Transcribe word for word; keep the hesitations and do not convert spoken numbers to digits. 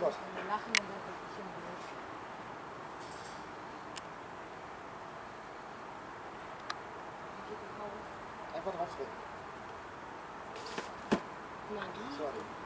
was? Wir lachen und dann wirklich im Blut. Einfach drauf drücken. Magie. Sorry.